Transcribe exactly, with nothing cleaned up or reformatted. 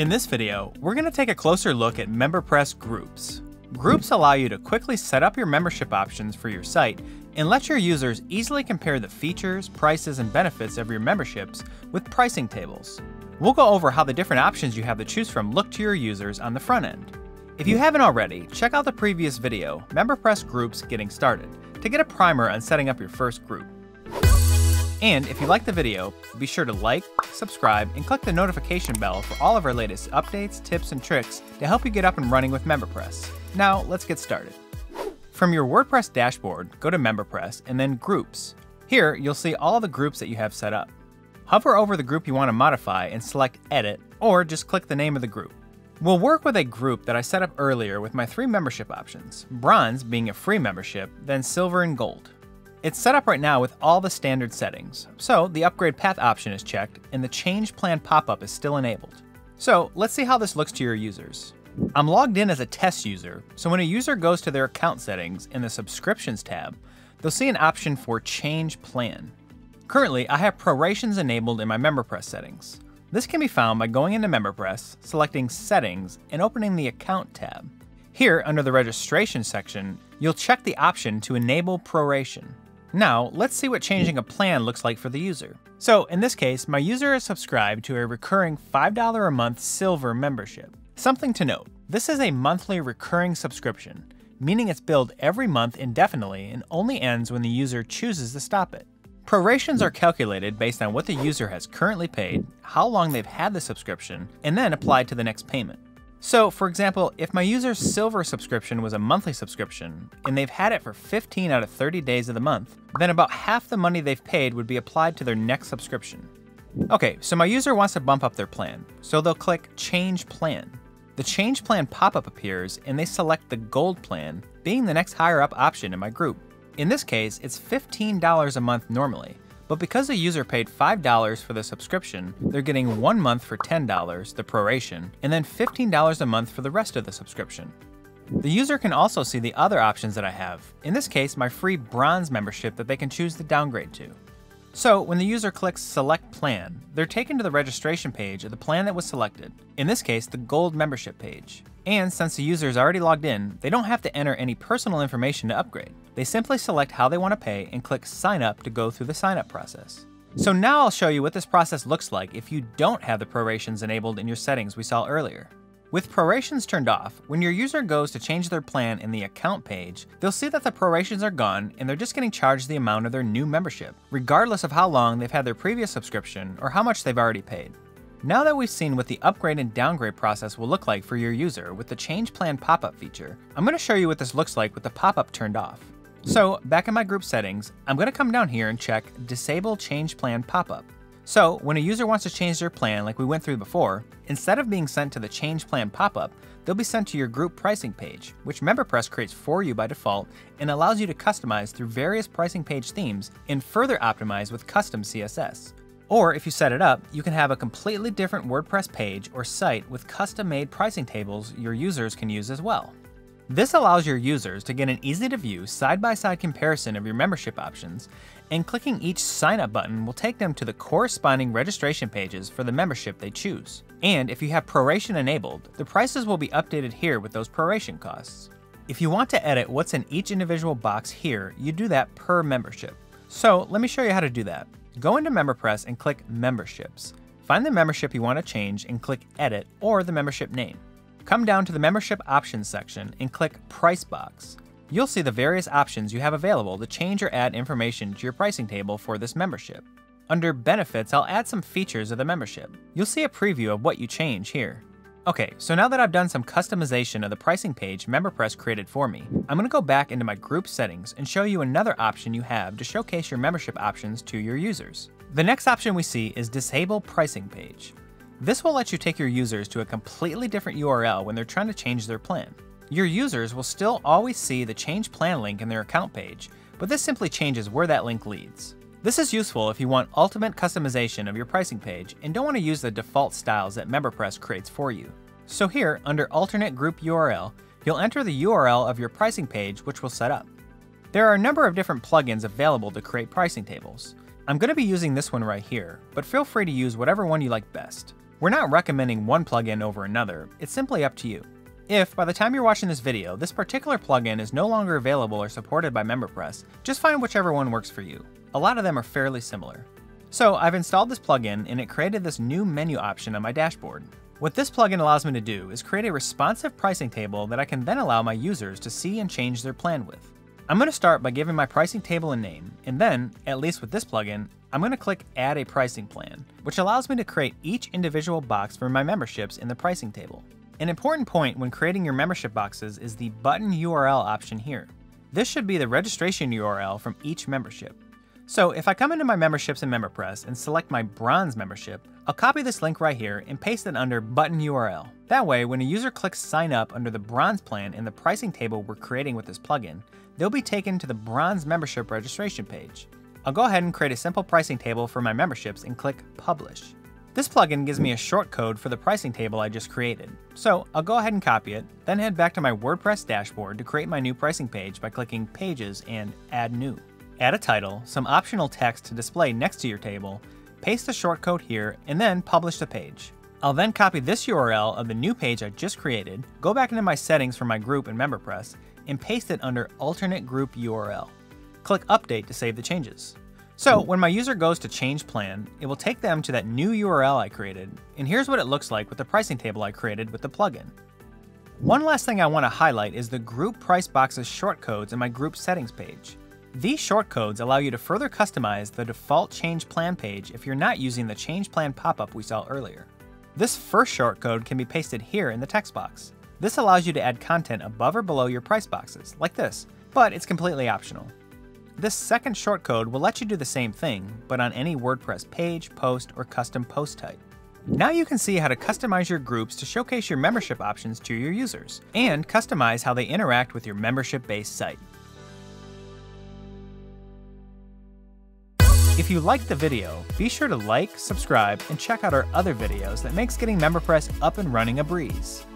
In this video, we're going to take a closer look at MemberPress groups. Groups allow you to quickly set up your membership options for your site and let your users easily compare the features, prices, and benefits of your memberships with pricing tables. We'll go over how the different options you have to choose from look to your users on the front end. If you haven't already, check out the previous video, MemberPress Groups Getting Started, to get a primer on setting up your first group. And if you liked the video, be sure to like, subscribe, and click the notification bell for all of our latest updates, tips, and tricks to help you get up and running with MemberPress. Now, let's get started. From your WordPress dashboard, go to MemberPress and then Groups. Here, you'll see all of the groups that you have set up. Hover over the group you want to modify and select Edit, or just click the name of the group. We'll work with a group that I set up earlier with my three membership options, Bronze being a free membership, then Silver and Gold. It's set up right now with all the standard settings, so the upgrade path option is checked and the change plan pop-up is still enabled. So let's see how this looks to your users. I'm logged in as a test user, so when a user goes to their account settings in the subscriptions tab, they'll see an option for change plan. Currently, I have prorations enabled in my MemberPress settings. This can be found by going into MemberPress, selecting Settings, and opening the Account tab. Here, under the Registration section, you'll check the option to enable proration. Now, let's see what changing a plan looks like for the user. So, in this case, my user is subscribed to a recurring five dollars a month Silver membership. Something to note, this is a monthly recurring subscription, meaning it's billed every month indefinitely and only ends when the user chooses to stop it. Prorations are calculated based on what the user has currently paid, how long they've had the subscription, and then applied to the next payment. So, for example, if my user's Silver subscription was a monthly subscription, and they've had it for fifteen out of thirty days of the month, then about half the money they've paid would be applied to their next subscription. Okay, so my user wants to bump up their plan, so they'll click Change Plan. The Change Plan pop-up appears, and they select the Gold plan, being the next higher up option in my group. In this case, it's fifteen dollars a month normally, but because the user paid five dollars for the subscription, they're getting one month for ten dollars, the proration, and then fifteen dollars a month for the rest of the subscription. The user can also see the other options that I have, in this case my free Bronze membership that they can choose to downgrade to. So when the user clicks Select Plan, they're taken to the registration page of the plan that was selected, in this case the Gold membership page. And since the user is already logged in, they don't have to enter any personal information to upgrade. They simply select how they want to pay and click Sign Up to go through the sign up process. So now I'll show you what this process looks like if you don't have the prorations enabled in your settings we saw earlier. With prorations turned off, when your user goes to change their plan in the account page, they'll see that the prorations are gone and they're just getting charged the amount of their new membership, regardless of how long they've had their previous subscription or how much they've already paid. Now that we've seen what the upgrade and downgrade process will look like for your user with the Change Plan pop-up feature, I'm going to show you what this looks like with the pop-up turned off. So, back in my group settings, I'm going to come down here and check Disable Change Plan pop-up. So, when a user wants to change their plan like we went through before, instead of being sent to the Change Plan pop-up, they'll be sent to your group pricing page, which MemberPress creates for you by default and allows you to customize through various pricing page themes and further optimize with custom C S S. Or if you set it up, you can have a completely different WordPress page or site with custom-made pricing tables your users can use as well. This allows your users to get an easy-to-view side-by-side comparison of your membership options, and clicking each sign-up button will take them to the corresponding registration pages for the membership they choose. And if you have proration enabled, the prices will be updated here with those proration costs. If you want to edit what's in each individual box here, you do that per membership. So let me show you how to do that. Go into MemberPress and click Memberships. Find the membership you want to change and click Edit or the membership name. Come down to the Membership Options section and click Price Box. You'll see the various options you have available to change or add information to your pricing table for this membership. Under Benefits, I'll add some features of the membership. You'll see a preview of what you change here. Okay, so now that I've done some customization of the pricing page MemberPress created for me, I'm going to go back into my group settings and show you another option you have to showcase your membership options to your users. The next option we see is Disable Pricing Page. This will let you take your users to a completely different U R L when they're trying to change their plan. Your users will still always see the Change Plan link in their account page, but this simply changes where that link leads. This is useful if you want ultimate customization of your pricing page and don't want to use the default styles that MemberPress creates for you. So here, under Alternate Group U R L, you'll enter the U R L of your pricing page, which we'll set up. There are a number of different plugins available to create pricing tables. I'm going to be using this one right here, but feel free to use whatever one you like best. We're not recommending one plugin over another, it's simply up to you. If, by the time you're watching this video, this particular plugin is no longer available or supported by MemberPress, just find whichever one works for you. A lot of them are fairly similar. So I've installed this plugin and it created this new menu option on my dashboard. What this plugin allows me to do is create a responsive pricing table that I can then allow my users to see and change their plan with. I'm going to start by giving my pricing table a name, and then, at least with this plugin, I'm going to click Add a Pricing Plan, which allows me to create each individual box for my memberships in the pricing table. An important point when creating your membership boxes is the button U R L option here. This should be the registration U R L from each membership. So if I come into my memberships in MemberPress and select my bronze membership, I'll copy this link right here and paste it under button U R L. That way, when a user clicks sign up under the bronze plan in the pricing table we're creating with this plugin, they'll be taken to the bronze membership registration page. I'll go ahead and create a simple pricing table for my memberships and click publish. This plugin gives me a shortcode for the pricing table I just created. So I'll go ahead and copy it, then head back to my WordPress dashboard to create my new pricing page by clicking Pages and Add New. Add a title, some optional text to display next to your table, paste the shortcode here, and then publish the page. I'll then copy this U R L of the new page I just created, go back into my settings for my group in MemberPress, and paste it under alternate group U R L. Click Update to save the changes. So when my user goes to change plan, it will take them to that new U R L I created, and here's what it looks like with the pricing table I created with the plugin. One last thing I want to highlight is the group price boxes shortcodes in my group settings page. These shortcodes allow you to further customize the default change plan page if you're not using the change plan pop-up we saw earlier. This first shortcode can be pasted here in the text box. This allows you to add content above or below your price boxes, like this, but it's completely optional. This second shortcode will let you do the same thing, but on any WordPress page, post, or custom post type. Now you can see how to customize your groups to showcase your membership options to your users, and customize how they interact with your membership-based site. If you liked the video, be sure to like, subscribe, and check out our other videos that makes getting MemberPress up and running a breeze.